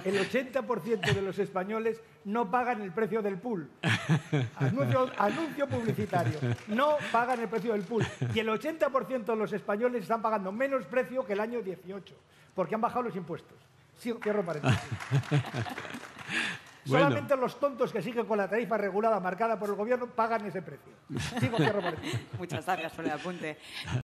el 80% de los españoles no pagan el precio del pool. Anuncio publicitario. No pagan el precio del pool. Y el 80% de los españoles están pagando menos precio que el año 18, porque han bajado los impuestos. Sí, cierro paréntesis. Bueno. Solamente los tontos que siguen con la tarifa regulada marcada por el gobierno pagan ese precio. Sigo, cierro paréntesis. Muchas gracias por el apunte.